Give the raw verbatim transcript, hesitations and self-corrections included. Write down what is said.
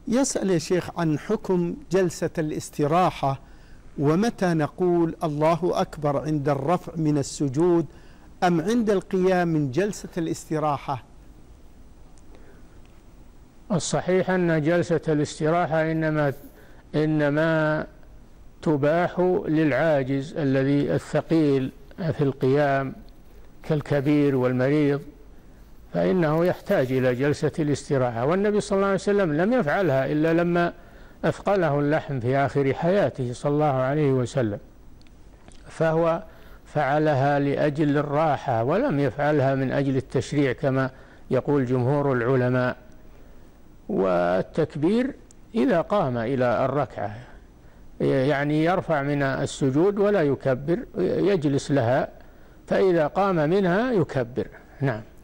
يسأل يا شيخ عن حكم جلسة الاستراحة، ومتى نقول الله أكبر، عند الرفع من السجود أم عند القيام من جلسة الاستراحة؟ الصحيح أن جلسة الاستراحة إنما إنما تباح للعاجز الذي الثقيل في القيام كالكبير والمريض، فإنه يحتاج إلى جلسة الاستراحة، والنبي صلى الله عليه وسلم لم يفعلها إلا لما أثقله اللحم في آخر حياته صلى الله عليه وسلم، فهو فعلها لأجل الراحة ولم يفعلها من أجل التشريع كما يقول جمهور العلماء. والتكبير إذا قام إلى الركعة، يعني يرفع من السجود ولا يكبر، يجلس لها، فإذا قام منها يكبر. نعم.